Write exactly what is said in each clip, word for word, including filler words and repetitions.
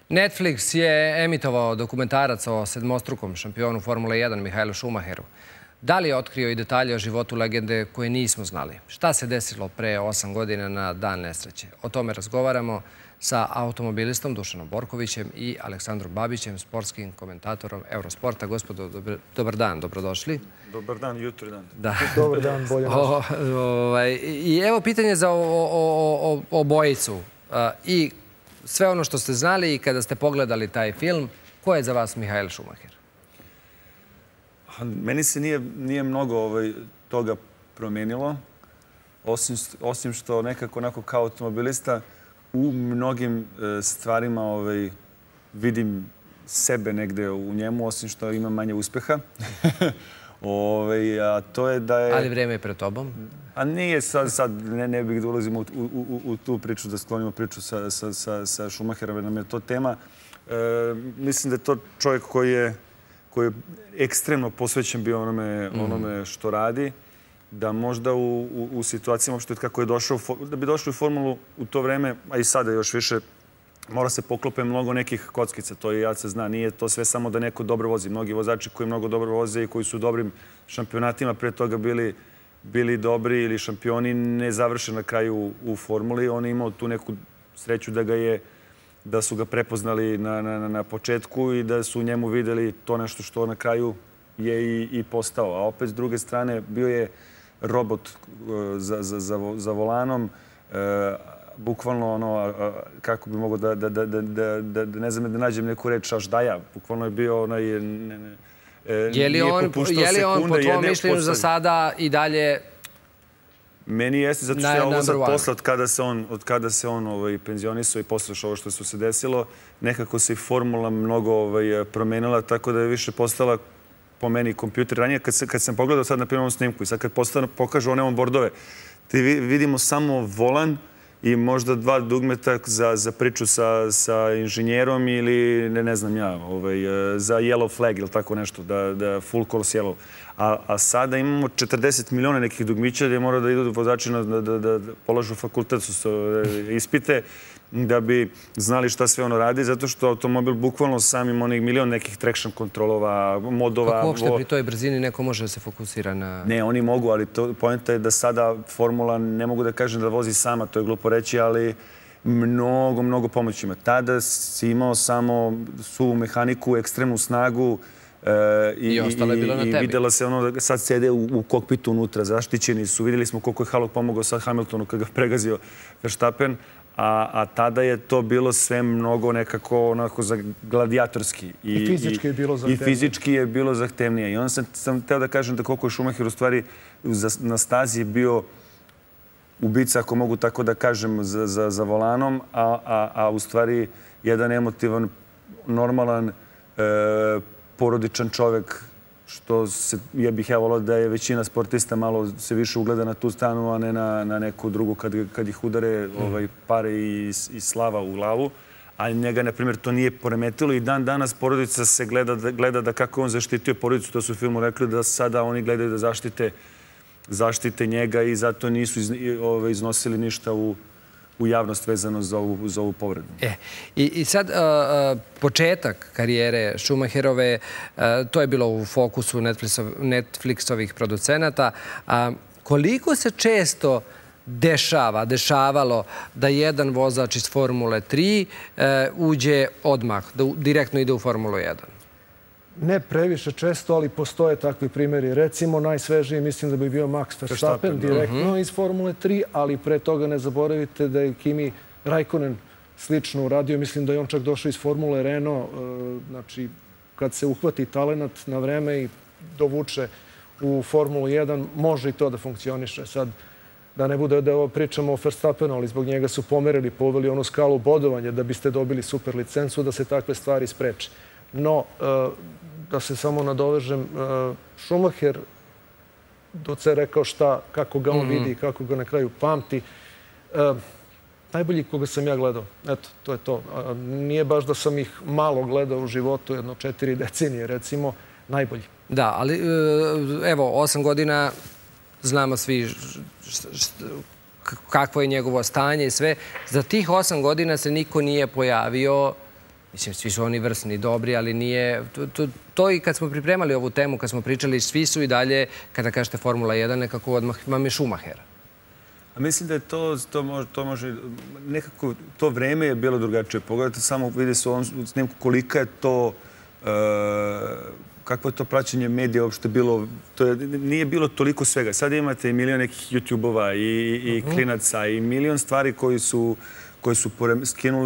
Netflix je emitovao dokumentarac o sedmostrukom šampionu Formule jedan Michaelu Schumacheru. Da li je otkrio i detalje o životu legende koje nismo znali? Šta se desilo pre osam godina na dan nesreće? O tome razgovaramo sa automobilistom Dušanom Borkovićem i Aleksandrom Babićem, sportskim komentatorom Eurosporta. Gospodo, dobar dan, dobrodošli. Dobar dan, jutro dan. Dobar dan, bolje naš. I evo pitanje za obojicu. I sve ono što ste znali i kada ste pogledali taj film, ko je za vas Michael Schumacher? Meni se nije mnogo toga promenilo, osim što nekako onako kao automobilista u mnogim stvarima vidim sebe negde u njemu, osim što ima manje uspeha. Ali vreme je pred tobom? A nije sad, ne bih da ulazimo u tu priču, da sklonimo priču sa Schumacherom, nam je to tema. Mislim da je to čovjek koji je koji je ekstremno posvećen bio onome što radi, da možda u situacijama kako je došao, da bi došao u formulu u to vreme, a i sada još više, mora se poklope mnogo nekih kockica, to i ja se zna. Nije to sve samo da neko dobro vozi. Mnogi vozači koji mnogo dobro voze i koji su u dobrim šampionatima pre toga bili dobri ili šampioni ne završe na kraju u formuli. On je imao tu neku sreću da ga je da su ga prepoznali na početku i da su u njemu videli to nešto što na kraju je i postao. A opet, s druge strane, bio je robot za volanom. Bukvalno, ono, kako bi mogo da, ne znam, da nađem neku reč, aždaja. Bukvalno je bio onaj... Je li on, po tvojom mišljenju, za sada i dalje... Meni jeste, zato što je ovo sad posle, od kada se on penzionisao i posle ovo što su se desilo, nekako se i formula mnogo promenila, tako da je više postala po meni kompjuter. Ranije, kad sam pogledao sad na primjerom snimku i sad kad pokažu one on-boardove, ti vidimo samo volan i možda dva dugmeta za priču sa inženjerom ili, ne znam ja, za yellow flag ili tako nešto, da full course yellow. A sada imamo četrdeset miliona nekih dugmića gdje mora da idu vozači da polažu fakultet ispite da bi znali šta sve ono radi, zato što automobil bukvalno sam ima onih milion nekih traction kontrolova, modova. Kako uopšte pri toj brzini neko može da se fokusira na... Ne, oni mogu, ali poenta je da sada formula, ne mogu da kažem da vozi sama, to je glupo reći, ali mnogo, mnogo pomoći ima. Tada si imao samo suvu mehaniku, ekstremnu snagu, I ostalo je bilo na tebi. I videla se ono da sad sede u kokpitu unutra, zaštićeni su. Vidjeli smo koliko je Haluk pomogao sad Hamiltonu kad ga pregazio Verstappen, a tada je to bilo sve mnogo nekako onako gladijatorski. I fizički je bilo zahtevnije. I fizički je bilo zahtevnije. I onda sam teo da kažem da koliko je Schumacher u stvari na stazi bio ubica, ako mogu tako da kažem, za volanom, a u stvari jedan emotivan, normalan, porodičan čovek, što ja bih ja volao da je većina sportista malo se više ugleda na tu stranu, a ne na neku drugu kad ih udare pare i slava u glavu. Ali njega, na primjer, to nije poremetilo i dan danas porodica se gleda da kako on zaštitio porodicu. To su u filmu rekli da sada oni gledaju da zaštite njega i zato nisu iznosili ništa u u javnost vezano za ovu povredu. I sad, početak karijere Schumacherove, to je bilo u fokusu Netflixovih producenata. Koliko se često dešava, dešavalo da jedan vozač iz Formule tri uđe odmah, da direktno ide u Formulu jedan? Ne previše često, ali postoje takvi primjeri. Recimo, najsvežiji mislim da bi bio Max Verstappen direktno iz Formule tri, ali pre toga ne zaboravite da je Kimi Raikkonen slično uradio. Mislim da je on čak došao iz Formule Renault. Znači, kad se uhvati talenat na vreme i dovuče u Formulu jedan, može i to da funkcioniše. Sad, da ne bude da ovo pričamo o Verstappenu, ali zbog njega su pomerili, poveli onu skalu bodovanja da biste dobili super licencu, da se takve stvari spreče. No, da se samo nadovežem, Schumacher doce je rekao šta, kako ga on vidi i kako ga na kraju pamti. Najbolji koga sam ja gledao, eto, to je to. Nije baš da sam ih malo gledao u životu, jedno četiri decenije, recimo, najbolji. Da, ali evo, osam godina znamo svi kakvo je njegovo stanje i sve. Za tih osam godina se niko nije pojavio Mislim, svi su oni vrsni, dobri, ali nije... To i kad smo pripremali ovu temu, kad smo pričali, svi su i dalje, kada kažete Formula jedan, nekako odmah vam je Schumacher. A mislim da je to, to može, nekako, to vreme je bilo drugačije. Pogledajte samo, vidi se u ovom snimku kolika je to, kakvo je to praćenje medija uopšte bilo, nije bilo toliko svega. Sad imate i milion nekih YouTube-ova i klinaca i milion stvari koji su koje su skinule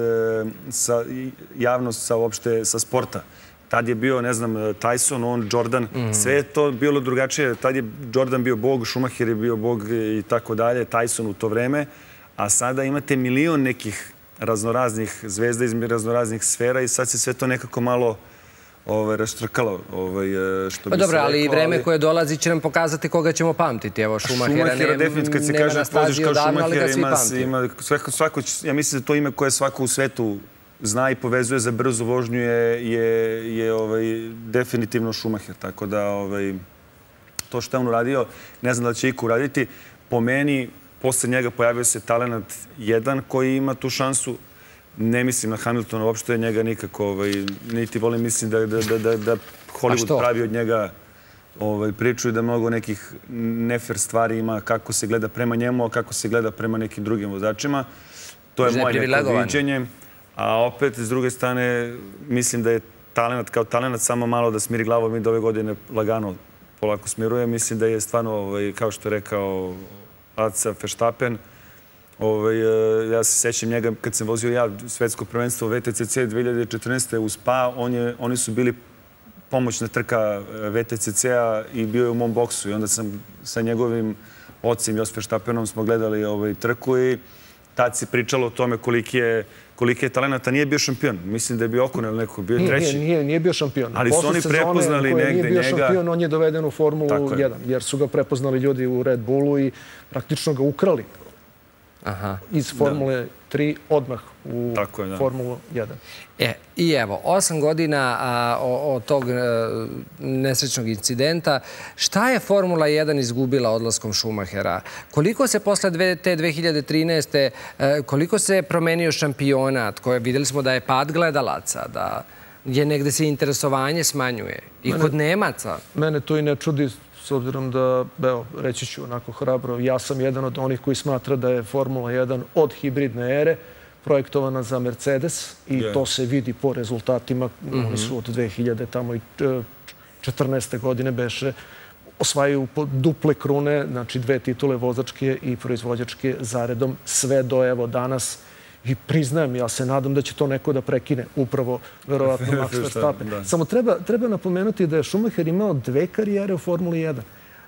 javnost sa uopšte sa sporta. Tad je bio, ne znam, Tyson, on, Jordan, sve je to bilo drugačije. Tad je Jordan bio bog, Schumacher je bio bog i tako dalje, Tyson u to vreme. A sada imate milion nekih raznoraznih zvezda iz raznoraznih sfera i sad se sve to nekako malo raštrkalo. Pa dobro, ali i vreme koje dolazi će nam pokazati koga ćemo pamtiti. Evo, Schumachera nema Nastasiju odavno, ali ga svi pamti. Ja mislim da to ime koje svako u svetu zna i povezuje za brzu vožnju je definitivno Schumacher. Tako da to što je on uradio, ne znam da će iko uraditi. Po meni, posle njega pojavio se talent jedan koji ima tu šansu. Ne mislim na Hamiltona, uopšte njega nikako, niti volim, mislim da Hollywood pravi od njega priču i da mnogo nekih nefer stvari ima kako se gleda prema njemu, a kako se gleda prema nekim drugim vozačima. To je moje neko viđenje. A opet, s druge strane, mislim da je talent kao talent samo malo da smiri glavom i da ove godine lagano polako smiruje. Mislim da je stvarno, kao što je rekao Aca Verstappen, ja se sećam njega kad sam vozio ja svetsko prvenstvo V T C C dve hiljade četrnaeste. u Spa. Oni su bili pomoćna trka V T C C-a i bio je u mom boksu. I onda sam sa njegovim ocem Jos Verstappenom smo gledali trku i tad si pričalo o tome koliki je talenata. Nije bio šampion. Mislim da je bio Okon ili neko. Bio je treći. Nije bio šampion. Ali su oni prepoznali negde njega. Nije bio šampion, on je doveden u Formulu jedan. Jer su ga prepoznali ljudi u Red Bullu i praktično ga ukrali iz Formule tri odmah u Formulu jedan. I evo, osam godina od tog nesrećnog incidenta, šta je Formula jedan izgubila odlaskom Schumachera? Koliko se posle te dve hiljade trinaeste. koliko se promenio šampionat? Vidjeli smo da je pad gledalaca, da je negde se interesovanje smanjuje. I kod Nemaca. Mene to i ne čudi, s obzirom da, evo, reći ću onako hrabro, ja sam jedan od onih koji smatra da je Formula jedan od hibridne ere projektovana za Mercedes i to se vidi po rezultatima. Oni su od dve hiljade četrnaeste. godine beše osvajaju duple krune, znači dve titule vozačke i proizvođačke zaredom, sve do evo danas. I priznajem, ja se nadam da će to neko da prekine, upravo, verovatno, Max Verstappen. Samo treba napomenuti da je Schumacher imao dve karijere u Formuli jedan.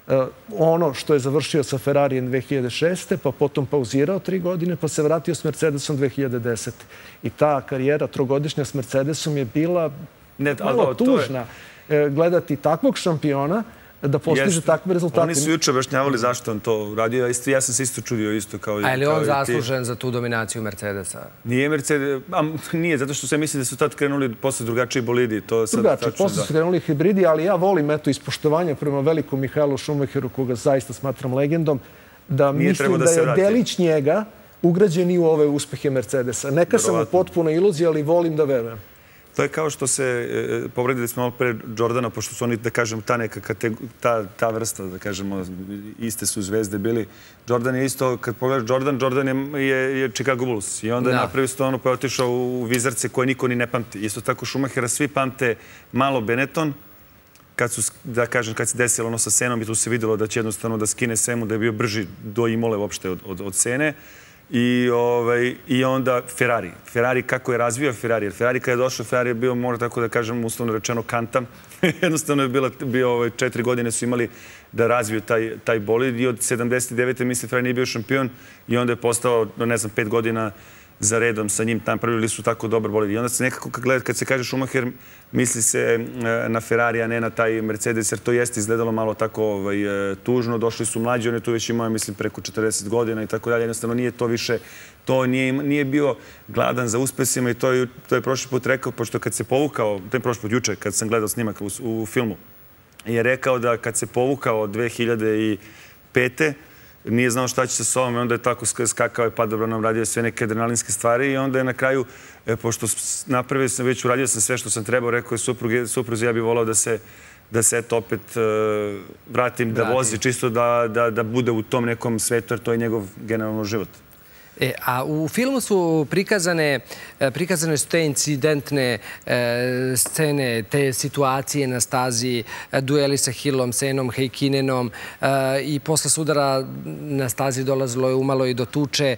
Ono što je završio sa Ferrarijem dve hiljade šeste. pa potom pauzirao tri godine, pa se vratio s Mercedesom dve hiljade desete. I ta karijera trogodišnja s Mercedesom je bila malo tužna. Gledati takvog šampiona da postiže takve rezultate. Oni su juče objašnjavali zašto on to uradio. Ja sam se isto čudio isto kao i ti. A je li on zaslužen za tu dominaciju Mercedesa? Nije Mercedes, nije, zato što se misli da su tad krenuli posle drugačiji bolidi. Drugačiji, posle su krenuli hibridi, ali ja volim eto ispoštovanje prema velikom Mihaelu Schumacheru, koga zaista smatram legendom, da mislim da je delić njega ugrađen i u ove uspehe Mercedesa. Neka sam u potpuno iluziji, ali volim da verujem. To je kao što se povredili smo malo pre Jordana, pošto su oni, da kažem, ta neka ta vrsta, da kažemo, iste su zvezde bili. Jordan je isto, kad pogledaš Jordan, Jordan je Chicago Bulls. I onda je napravio se to ono pa je otišao u vizarce koje niko ni ne pamti. Isto tako Schumachera svi pamte malo Benetton, kad su, da kažem, kad se desilo ono sa Senom i tu se videlo da će jednostavno da skine Semu, da je bio brži do Imole uopšte od Sene. I onda Ferrari. Ferrari, kako je razvio Ferrari? Jer Ferrari kada je došao, Ferrari je bio, možda tako da kažem, uslovno rečeno kantam. Jednostavno je bio, četiri godine su imali da razviju taj bolid i od sedamdeset devete. mislim, Ferrari nije bio šampion i onda je postao, ne znam, pet godina za redom sa njim, tam pravili su tako dobar bolid. I onda se nekako, kad se kaže Schumacher, misli se na Ferrari, a ne na taj Mercedes, jer to jeste izgledalo malo tako tužno. Došli su mlađi, on je tu već imao, mislim, preko četrdeset godina i tako dalje. Jednostavno nije to više, to nije bio gladan za uspesima i to je prošli put rekao, pošto kad se povukao, to je prošli put juče, kad sam gledao snimak u filmu, je rekao da kad se povukao od dve hiljade pete. nije znao šta će se s ovom i onda je tako skakao i padobran, radio sve neke adrenalinske stvari i onda je na kraju, pošto napravio sam već, uradio sam sve što sam trebao, rekao je supruzi, ja bih volao da se da se eto opet vratim, da vozi, čisto da bude u tom nekom svetu, jer to je njegov generalno život. A u filmu su prikazane prikazane su te incidentne scene, te situacije na stazi, dueli sa Hillom, Senom, Heikkinenom i posle sudara na stazi dolazilo je umalo i do tuče.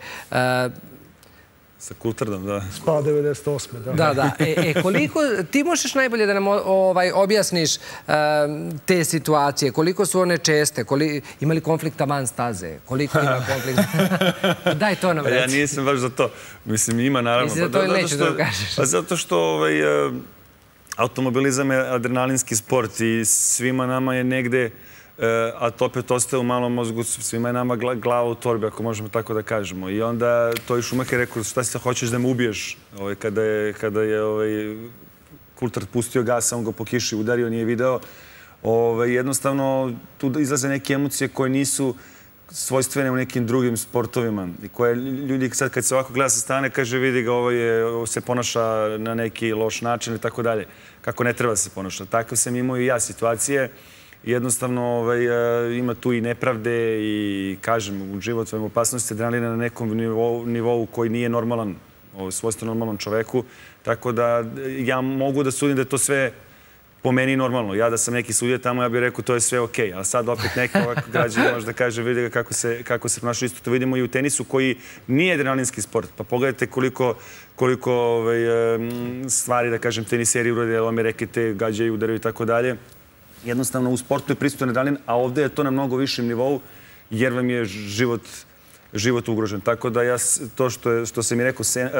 Sa Coulthardom, da. Spa devedeset osme, da. Da, da. E, koliko, ti možeš najbolje da nam objasniš te situacije, koliko su one česte, ima li konflikta van staze, koliko ima konflikta? Daj to nam reći. Ja nisam baš za to. Mislim, ima naravno. Mislim da to neću da kažeš. Pa zato što automobilizam je adrenalinski sport i svima nama je negde, a to opet ostaje u malom mozgu, svima je nama glava u torbi, ako možemo tako da kažemo. I onda to i Schumacher rekao, šta si hoćeš da me ubiješ? Kada je Coulthard pustio gas, on ga po kiši udario, nije video. Jednostavno, tu izlaze neke emocije koje nisu svojstvene u nekim drugim sportovima. I koje ljudi sad kad se ovako gleda sa strane, kaže vidi ga, ovo se ponaša na neki loš način i tako dalje. Kako ne treba da se ponaša. Tako sam imao i ja situacije. Jednostavno ima tu i nepravde i, kažem, u životnoj opasnosti adrenalina na nekom nivou koji nije normalan, svojstvo normalnom čoveku. Tako da ja mogu da sudim da je to sve po meni normalno. Ja da sam neki sudija tamo, ja bih rekao to je sve okej. A sad opet neki ovako građani možda kaže vidi ga kako se ponaša. Isto to vidimo i u tenisu koji nije adrenalinski sport. Pa pogledajte koliko stvari, da kažem, teniseri urade, lome rekete, gađaju, udaraju i tako dalje. Jednostavno, u sportu je prisutan adrenalin, a ovde je to na mnogo višem nivou, jer vam je život ugrožen. Tako da ja, to što sam mi rekao,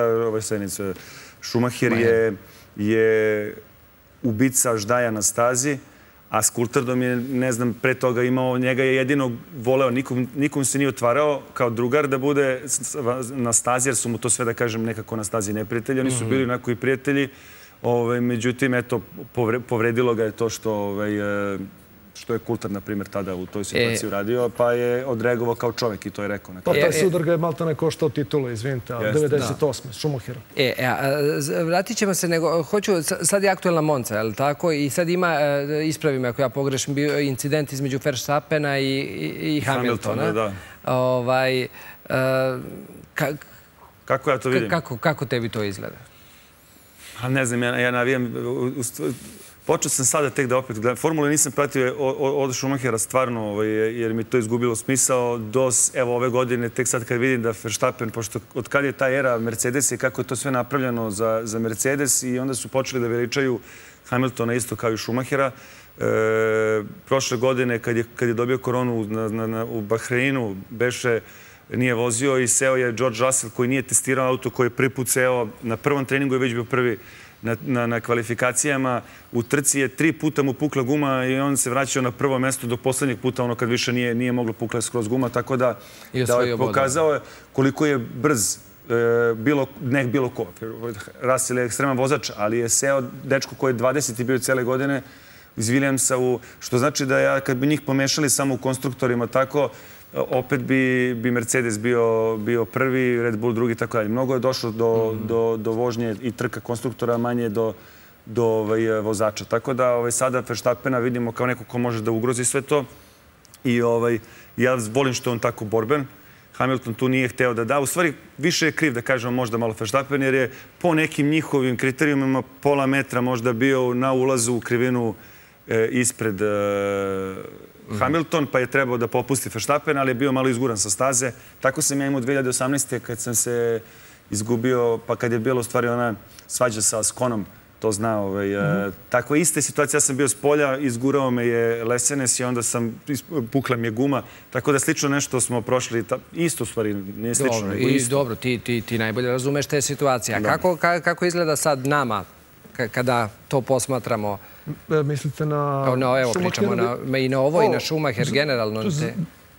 Schumacher je ubica ždaja na stazi, a s Coulthardom je, ne znam, pre toga imao, njega je jedino voleo, nikom se nije otvarao kao drugar da bude na stazi, jer su mu to sve, da kažem, nekako na stazi neprijatelji. Oni su bili onako i prijatelji. Međutim, eto, povredilo ga je to što je Coulthard, na primjer, tada u toj situaciji uradio, pa je odreagovao kao čovek i to je rekao. Pa taj sudar ga je malta ne koštao titula, izvinite, a devedeset osme Schumachera. Vratit ćemo se, nego, hoću, sad je aktuelna Monza, je li tako? I sad ima, ispravim ako ja pogrešim, bio incident između Verstappena i Hamiltona. Da. Kako ja to vidim? Kako tebi to izgleda? Ne znam, ja navijam, počeo sam sada tek da opet gledam. Formule nisam pratio od Schumachera stvarno, jer mi to izgubilo smisao. Do, evo, ove godine, tek sad kad vidim da Verstappen, pošto od kad je ta era Mercedesa i kako je to sve napravljeno za Mercedes i onda su počeli da veličaju Hamiltona isto kao i Schumachera. Prošle godine, kad je dobio koronu u Bahreinu, beše nije vozio i seo je George Russell koji nije testirao auto, koji je prvi put seo na prvom treningu, je već bio prvi na kvalifikacijama. U trci je tri puta mu pukla guma i on se vraćao na prvo mesto do poslednjeg puta, ono kad više nije moglo pukla skroz guma, tako da pokazao je koliko je brz, ne bilo ko. Russell je ekstreman vozač, ali je seo dečko koji je dvadeset bio cele godine iz Williamsa, što znači da ja kad bi njih pomešali samo u konstruktorima tako, opet bi Mercedes bio prvi, Red Bull drugi, tako dalje. Mnogo je došlo do vožnje i trka konstruktora, manje do vozača. Tako da sada Verstappena vidimo kao neko ko može da ugrozi sve to. I ja volim što je on tako borben. Hamilton tu nije hteo da da. U stvari, više je kriv, da kažemo, možda malo Verstappen, jer je po nekim njihovim kriterijumima pola metra možda bio na ulazu u krivinu ispred Hamilton, pa je trebao da popusti Verstappen, ali je bio malo izguran sa staze. Tako sam ja imao dve hiljade osamnaeste. kad sam se izgubio, pa kad je bilo u stvari ona svađa sa Skonom, to zna. Takva ista situacija, ja sam bio s polja, izgurao me je Lesenes i onda sam, pukla mi je guma. Tako da slično nešto smo prošli, isto u stvari, nije slično, nego isto. Dobro, ti najbolje razumeš te situacije. A kako izgleda sad nama kada to posmatramo? Mislite na Evo, pričamo i na ovo i na Schumacher generalno.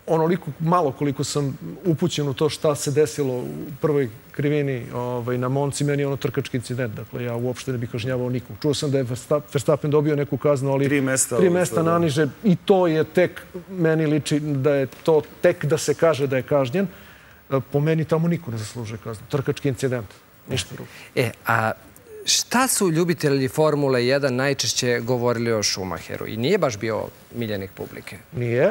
onoliko malo koliko sam upućen u to šta se desilo u prvoj krivini na Monci, meni je ono trkački incident. Dakle, ja uopšte ne bih kažnjavao nikog. Čuo sam da je Verstappen dobio neku kaznu, ali tri mesta naniže i to je tek, meni liči da je to tek da se kaže da je kažnjen. Po meni tamo niko ne zaslužuje kaznu. Trkački incident. Ništa drugo. E, a šta su ljubitelji Formule jedan najčešće govorili o Schumacheru? I nije baš bio miljenik publike. Nije.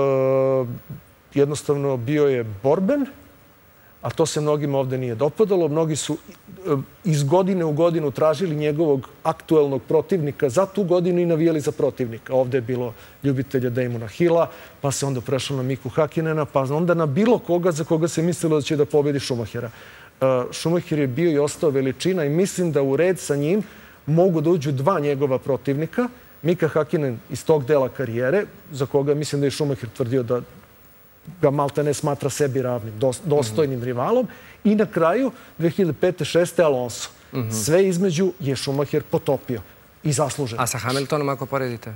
Jednostavno bio je borben, a to se mnogima ovde nije dopadalo. Mnogi su iz godine u godinu tražili njegovog aktuelnog protivnika za tu godinu i navijali za protivnika. Ovde je bilo ljubitelja Damona Hilla, pa se onda prešlo na Miku Hakinena, pa onda na bilo koga za koga se mislilo da će da pobedi Schumachera. Schumacher je bio i ostao veličina i mislim da u red sa njim mogu da uđu dva njegova protivnika. Mika Hakkinen iz tog dela karijere, za koga mislim da je Schumacher tvrdio da ga malta ne smatra sebi ravnim, dostojnim rivalom. I na kraju, dve hiljade pete šeste Alonso. Sve između je Schumacher potopio i zaslužen. A sa Hamiltonom ako poredite?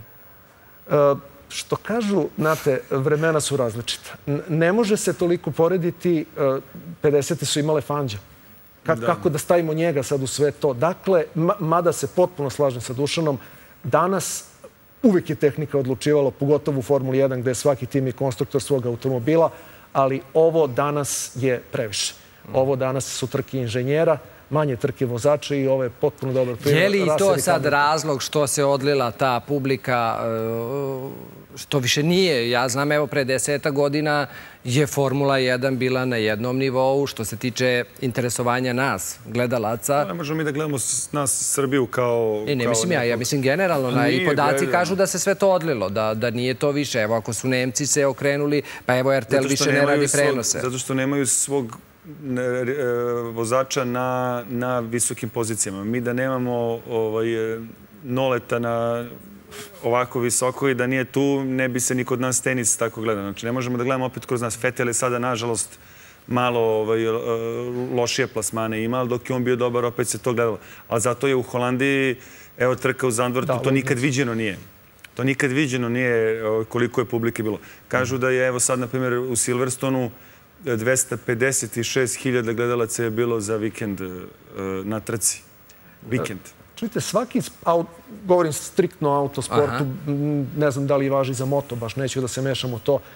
Što kažu, znate, vremena su različita. Ne može se toliko porediti, pedesete su imale Fangija. Kako da stavimo njega sad u sve to? Dakle, mada se potpuno slažem sa Dušanom, danas uvijek je tehnika odlučivala, pogotovo u Formuli jedan, gde je svaki tim i konstruktor svog automobila, ali ovo danas je previše. Ovo danas su trke inženjera, manje trke vozača i ovo je potpuno dobar primjer. Je li to sad razlog što se odlila ta publika, što više nije? Ja znam, evo, pre deseta godina je Formula jedan bila na jednom nivou što se tiče interesovanja nas, gledalaca. Ne možemo mi da gledamo nas Srbiju kao... Ne mislim ja, ja mislim generalno. I podaci kažu da se sve to odlilo, da nije to više. Evo, ako su Nemci se okrenuli, pa evo R T L više ne radi prenose. Zato što nemaju svog vozača na visokim pozicijama. Mi da nemamo Noleta na ovako visoko i da nije tu, ne bi se ni kod nas tenis tako gledao. Znači, ne možemo da gledamo opet kroz nas. Vettel je sada, nažalost, malo lošije plasmane imao, dok je on bio dobar, opet se to gledalo. Ali zato je u Holandiji, evo, trka u Zandvoortu, to nikad viđeno nije. To nikad viđeno nije koliko je publike bilo. Kažu da je, evo sad, na primjer, u Silverstonu dvesta pedeset šest hiljada gledalaca je bilo za vikend na trci. Vikend. Čujte, svaki, govorim striktno o autosportu, ne znam da li važi za moto, baš neću da se mešam u to.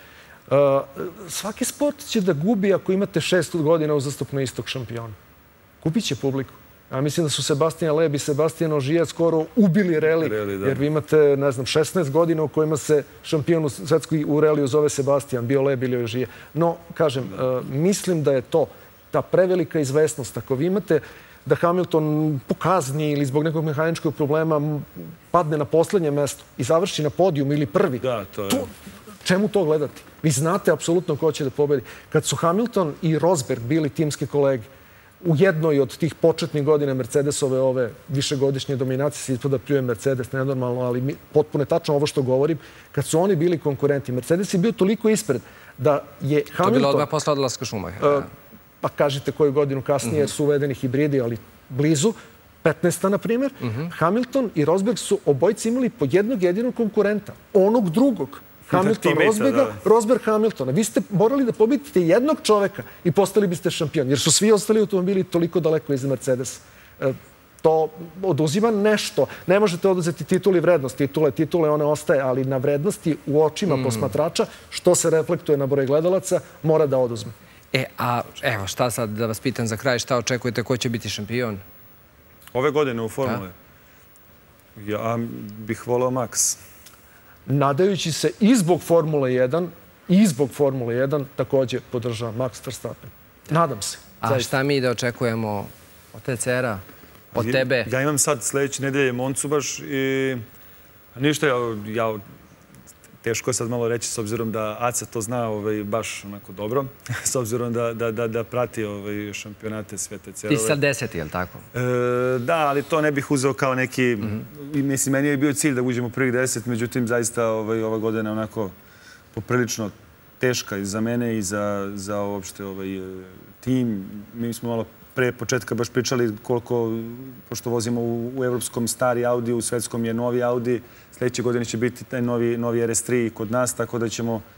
Svaki sport će da gubi ako imate šest godina uzastopno istog šampiona. Kupit će publiku. Ja mislim da su Sebastian Loeb i Sebastian Ogier skoro ubili reli, jer vi imate, ne znam, šesnaest godina u kojima se šampion u svetskoj u reliju zove Sebastian, bio Loeb ili Ogier. No, kažem, mislim da je to ta prevelika izvesnost. Ako vi imate da Hamilton po kazni ili zbog nekog mehaničkog problema padne na poslednje mesto i završi na podijum ili prvi, čemu to gledati? Vi znate apsolutno ko će da pobedi. Kad su Hamilton i Rosberg bili timski kolege, u jednoj od tih početnih godina Mercedesove ove višegodišnje dominacije se ispada pljuje Mercedes, nenormalno, ali potpuno je tačno ovo što govorim. Kad su oni bili konkurenti, Mercedes je bio toliko ispred da je Hamilton... To je bilo odmah posle odlaska Schumachera. Pa kažite koju godinu kasnije su uvedeni hibridi, ali blizu, petnaesta na primjer. Hamilton i Rosberg su obojice imali po jednog jedinog konkurenta, onog drugog. Hamilton Rosberga, Rosberg Hamiltona. Vi ste morali da pobedite jednog čoveka i postali biste šampion, jer su svi ostali automobili toliko daleko iza Mercedes. To oduzima nešto. Ne možete oduzeti tituli vrednost. Titule, titule, one ostaje, ali na vrednosti u očima posmatrača, što se reflektuje na broj gledalaca, mora da oduzme. E, a evo, šta sad da vas pitam za kraj, šta očekujete, ko će biti šampion? Ove godine u Formule? Ja bih volao Max. Nadajući se i zbog Formule jedan, i zbog Formule jedan također podržava Max Verstappen. Nadam se. A šta mi da očekujemo od T C R-a, od tebe? Ja imam sad sljedeće nedelje Moncu baš i ništa, ja teško je sad malo reći s obzirom da Aca to zna baš onako dobro, s obzirom da prati šampionate sve T C R-ove. Ti si sad deseti, je li tako? Da, ali to ne bih uzeo kao neki... Mislim, meni je bio cilj da uđem u prvih deset, međutim, zaista ova godina je onako poprilično teška i za mene i za uopšte tim. Mi smo malo pre početka baš pričali koliko, pošto vozimo u evropskom stari Audi, u svetskom je novi Audi, sljedeće godine će biti taj novi R S tri kod nas, tako da ćemo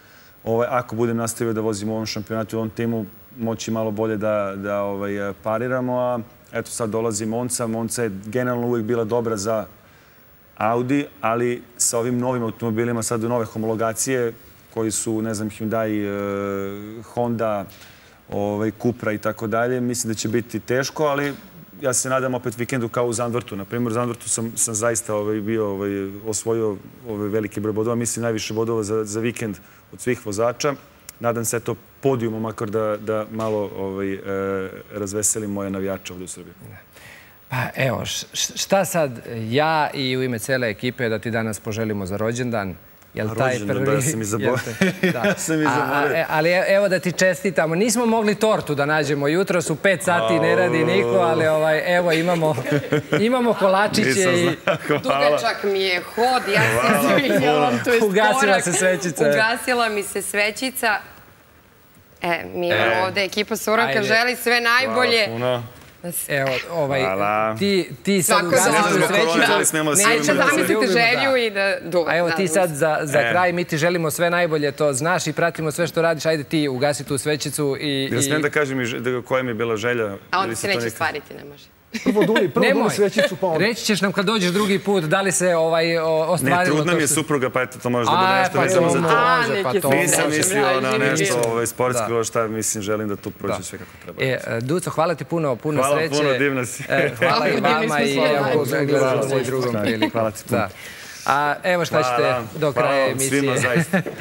ako budem nastavio da vozim u ovom šampionatu i u ovom timu, moći malo bolje da pariramo. A eto sad dolazi Monza. Monza je generalno uvijek bila dobra za Audi, ali sa ovim novim automobilima, sad u nove homologacije, koji su, ne znam, Hyundai, Honda, Cupra i tako dalje, mislim da će biti teško, ali ja se nadam opet vikendu kao u Zandvortu. Na primjer, u Zandvortu sam zaista bio osvojio veliki broj bodova, mislim najviše bodova za vikend od svih vozača. Nadam se to podijumom, makar da malo razveselim moje navijače ovdje u Srbiji. Pa evo, šta sad ja i u ime cele ekipe da ti danas poželimo za rođendan? Rođendan, da, ja sam i zaboravio. Ja sam i zaboravio. Ali evo da ti čestitamo. Nismo mogli tortu da nađemo. Jutro su pet sati, ne radi niko, ali evo imamo kolačiće i... Dugačak mi je hod, ja se izvinjavam, to je sporak. Ugasila se svećica. Ugasila mi se svećica. E, mi imamo ovde ekipa Suranka, želi sve najbolje. Hvala puno. Evo, ti sad ugasiš svećicu. Neće zamislite želju i da duva. A evo ti sad za kraj, mi ti želimo sve najbolje, to znaš i pratimo sve što radiš. Ajde ti ugasi tu svećicu i... Ja smijem da kažem koja mi je bila želja. A onda se neće stvariti, ne može. Prvo duli svećicu, pa onda. Reći ćeš nam kad dođeš drugi put da li se ostvarilo to... Ne, trudna mi je supruga, pa eto, to može da bude nešto vezano za to. Nisam mislio na nešto sportsko, šta mislim, želim da tu prođe sve kako treba. Duco, hvala ti puno, puno sreće. Hvala puno, divna si. Hvala i vama i evo, gledamo svoj drugom priliku. Hvala ti puno. A evo šta ćete do kraja emisije. Hvala vam svima, zaista.